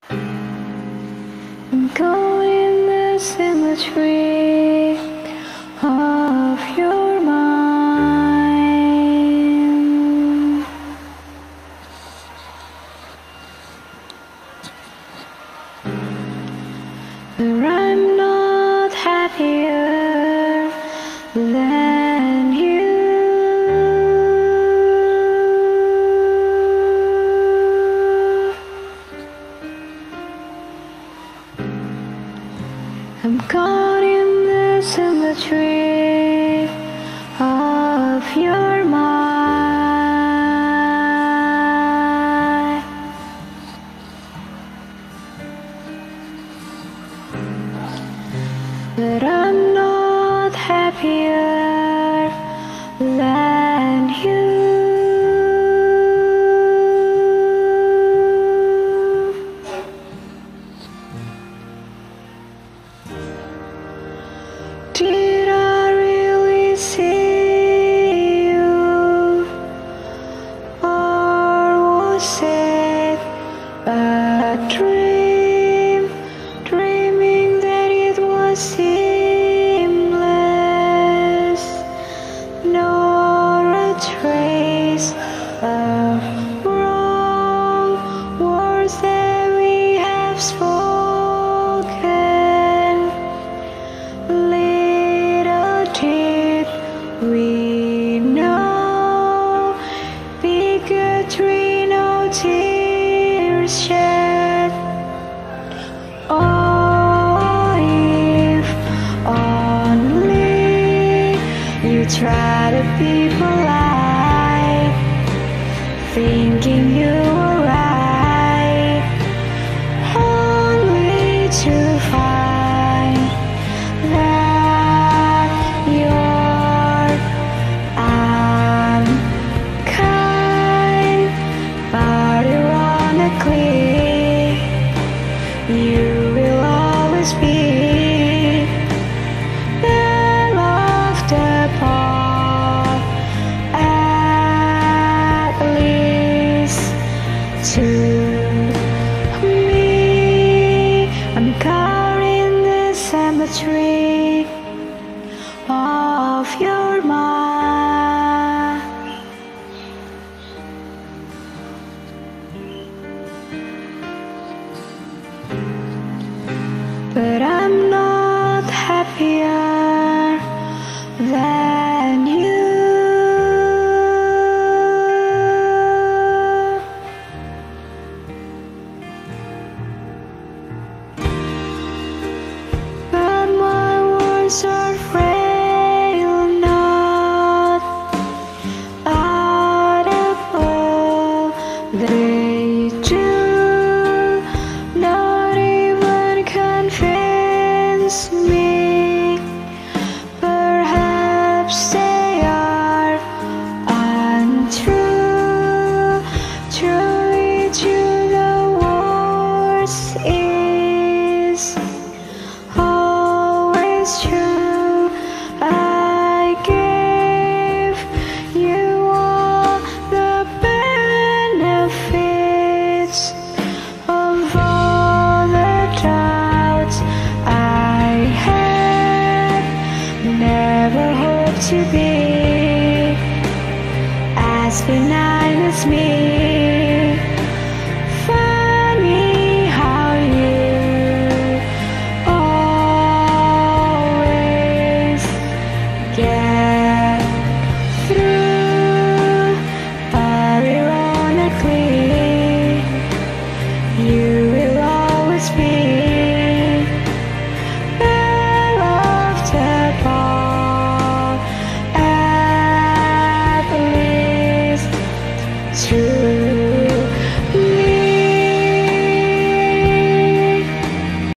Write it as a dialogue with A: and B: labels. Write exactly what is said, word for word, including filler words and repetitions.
A: I'm caught in the symmetry of your mind. But I'm not happier than you. I'm caught in the symmetry of your mind. But I'm not happier than you. Did I really see you, or was it a dream, dreaming that it was seamless, nor a trace of wrong words that we have spoken? Little did we know, bigotry, no tears shed. Oh, if only you try to be polite, thinking you were right, only to find that you're unkind. But ironically, you will always be belle of the ball, at least to me. I'm caught in the symmetry of your mind. But I'm not happier than you. But my words are frail, not audible. They do not even convince me. Perhaps they are untrue. Truly to the words is always true. I gave you all the benefits of all the doubts I had. Never hoped to be